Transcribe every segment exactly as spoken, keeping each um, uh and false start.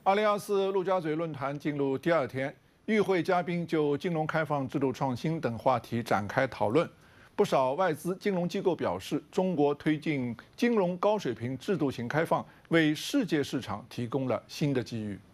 二零二四陆家嘴论坛进入第二天，与会嘉宾就金融开放、制度创新等话题展开讨论。不少外资金融机构表示，中国推进金融高水平制度型开放，为世界市场提供了新的机遇。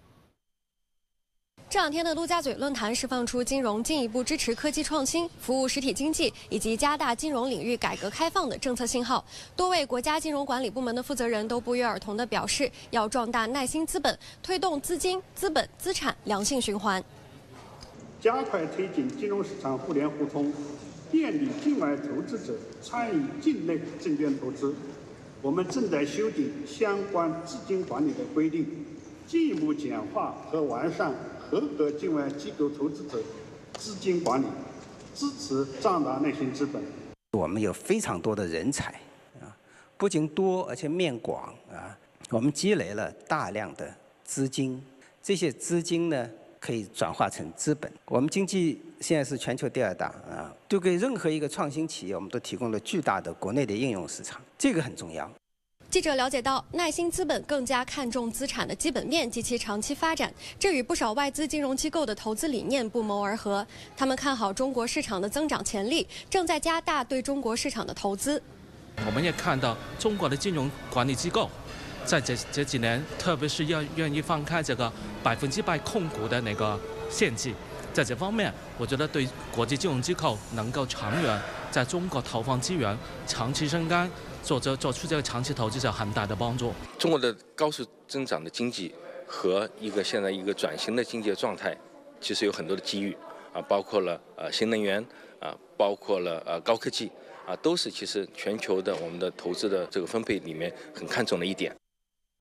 这两天的陆家嘴论坛释放出金融进一步支持科技创新、服务实体经济以及加大金融领域改革开放的政策信号。多位国家金融管理部门的负责人都不约而同地表示，要壮大耐心资本，推动资金、资本、资产良性循环， 加快推进金融市场互联互通，便利境外投资者参与境内证券投资。我们正在修订相关资金管理的规定，进一步简化和完善 合格境外机构投资者资金管理，支持壮大耐心资本。 我们有非常多的人才啊，不仅多，而且面广啊。我们积累了大量的资金，这些资金呢可以转化成资本。我们经济现在是全球第二大啊，就给任何一个创新企业，我们都提供了巨大的国内的应用市场，这个很重要。 记者了解到，耐心资本更加看重资产的基本面及其长期发展，这与不少外资金融机构的投资理念不谋而合。他们看好中国市场的增长潜力，正在加大对中国市场的投资。 我们也看到中国的金融管理机构，在这这几年，特别是要愿意放开这个百分之百控股的那个限制，在这方面，我觉得对国际金融机构能够长远在中国投放资源、长期生根。 做这做出这个长期投资是有很大的帮助。 中国的高速增长的经济和一个现在一个转型的经济的状态，其实有很多的机遇啊，包括了呃新能源啊，包括了呃高科技啊，都是其实全球的我们的投资的这个分配里面很看重的一点。